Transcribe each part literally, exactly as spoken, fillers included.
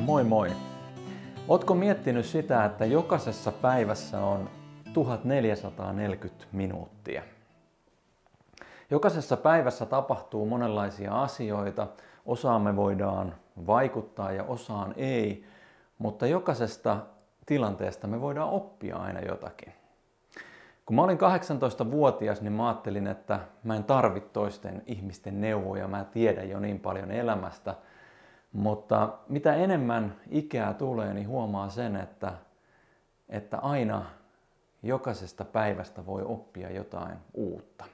Moi moi! Ootko miettinyt sitä, että jokaisessa päivässä on tuhatneljäsataaneljäkymmentä minuuttia? Jokaisessa päivässä tapahtuu monenlaisia asioita, osaan me voidaan vaikuttaa ja osaan ei, mutta jokaisesta tilanteesta me voidaan oppia aina jotakin. Kun mä olin kahdeksantoistavuotias, niin mä ajattelin, että mä en tarvitse toisten ihmisten neuvoja, mä tiedän jo niin paljon elämästä. Mutta mitä enemmän ikää tulee, niin huomaa sen, että, että aina jokaisesta päivästä voi oppia jotain uutta.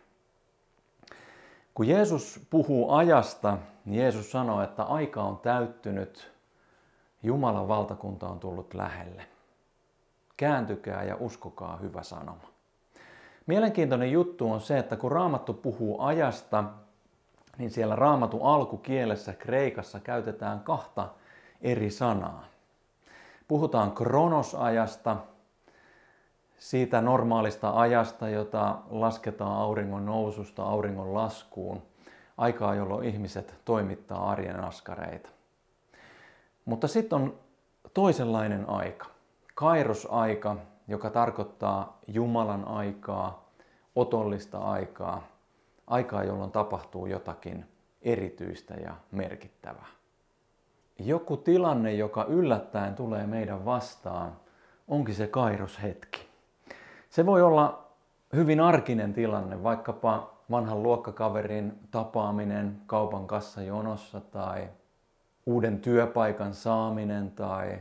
Kun Jeesus puhuu ajasta, niin Jeesus sanoo, että aika on täyttynyt, Jumalan valtakunta on tullut lähelle. Kääntykää ja uskokaa hyvä sanoma. Mielenkiintoinen juttu on se, että kun Raamattu puhuu ajasta, niin siellä Raamatun alkukielessä kreikassa käytetään kahta eri sanaa. Puhutaan kronosajasta, siitä normaalista ajasta, jota lasketaan auringon noususta auringon laskuun, aikaa jolloin ihmiset toimittaa arjen askareita. Mutta sitten on toisenlainen aika, kairosaika, joka tarkoittaa Jumalan aikaa, otollista aikaa, aikaa, jolloin tapahtuu jotakin erityistä ja merkittävää. Joku tilanne, joka yllättäen tulee meidän vastaan, onkin se kairoshetki. Se voi olla hyvin arkinen tilanne, vaikkapa vanhan luokkakaverin tapaaminen kaupan kassajonossa tai uuden työpaikan saaminen tai,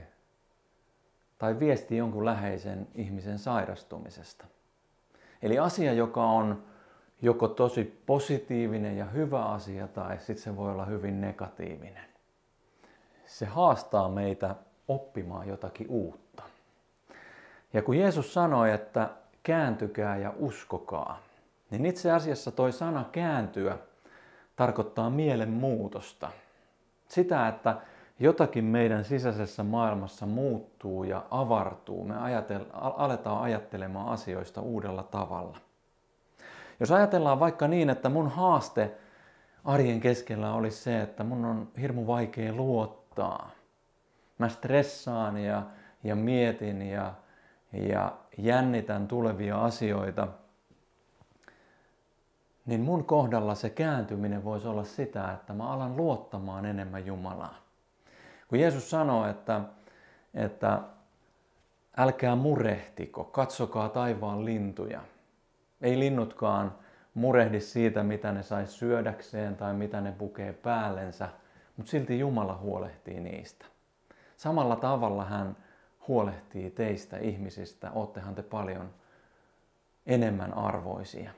tai viesti jonkun läheisen ihmisen sairastumisesta. Eli asia, joka on joko tosi positiivinen ja hyvä asia tai sitten se voi olla hyvin negatiivinen. Se haastaa meitä oppimaan jotakin uutta. Ja kun Jeesus sanoi, että kääntykää ja uskokaa, niin itse asiassa toi sana kääntyä tarkoittaa mielenmuutosta. Sitä, että jotakin meidän sisäisessä maailmassa muuttuu ja avartuu. Me ajatel- aletaan ajattelemaan asioista uudella tavalla. Jos ajatellaan vaikka niin, että mun haaste arjen keskellä olisi se, että mun on hirmu vaikea luottaa. Mä stressaan ja, ja mietin ja, ja jännitän tulevia asioita. Niin mun kohdalla se kääntyminen voisi olla sitä, että mä alan luottamaan enemmän Jumalaan. Kun Jeesus sanoo, että, että älkää murehtiko, katsokaa taivaan lintuja. Ei linnutkaan murehdi siitä, mitä ne sais syödäkseen tai mitä ne pukee päällensä, mutta silti Jumala huolehtii niistä. Samalla tavalla hän huolehtii teistä ihmisistä, oottehan te paljon enemmän arvoisia.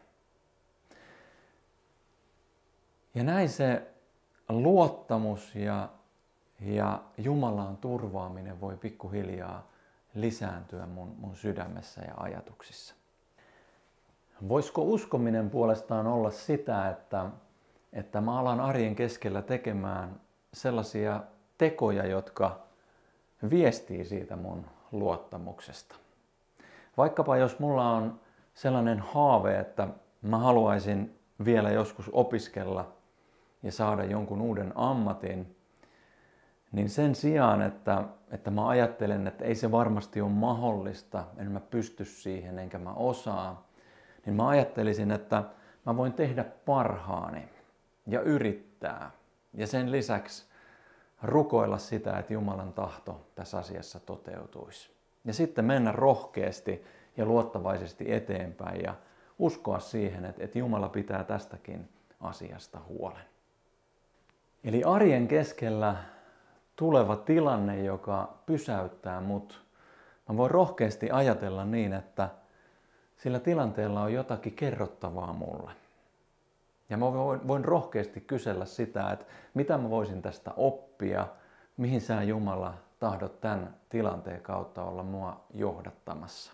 Ja näin se luottamus ja, ja Jumalaan turvaaminen voi pikkuhiljaa lisääntyä mun, mun sydämessä ja ajatuksissa. Voisiko uskominen puolestaan olla sitä, että, että mä alan arjen keskellä tekemään sellaisia tekoja, jotka viestii siitä mun luottamuksesta? Vaikkapa jos mulla on sellainen haave, että mä haluaisin vielä joskus opiskella ja saada jonkun uuden ammatin, niin sen sijaan, että, että mä ajattelen, että ei se varmasti ole mahdollista, en mä pysty siihen enkä mä osaa, niin mä ajattelisin, että mä voin tehdä parhaani ja yrittää ja sen lisäksi rukoilla sitä, että Jumalan tahto tässä asiassa toteutuisi. Ja sitten mennä rohkeasti ja luottavaisesti eteenpäin ja uskoa siihen, että, että Jumala pitää tästäkin asiasta huolen. Eli arjen keskellä tuleva tilanne, joka pysäyttää mut, mä voin rohkeasti ajatella niin, että sillä tilanteella on jotakin kerrottavaa mulle. Ja mä voin, voin rohkeasti kysellä sitä, että mitä mä voisin tästä oppia, mihin sä Jumala tahdot tämän tilanteen kautta olla mua johdattamassa.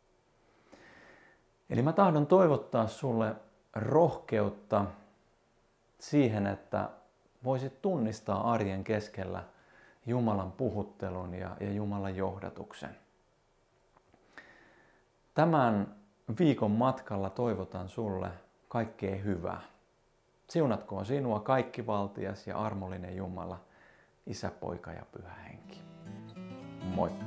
Eli mä tahdon toivottaa sulle rohkeutta siihen, että voisit tunnistaa arjen keskellä Jumalan puhuttelun ja, ja Jumalan johdatuksen. Tämän viikon matkalla toivotan sulle kaikkea hyvää. Siunatkoon sinua kaikkivaltias ja armollinen Jumala, Isä, Poika ja Pyhä Henki. Moi!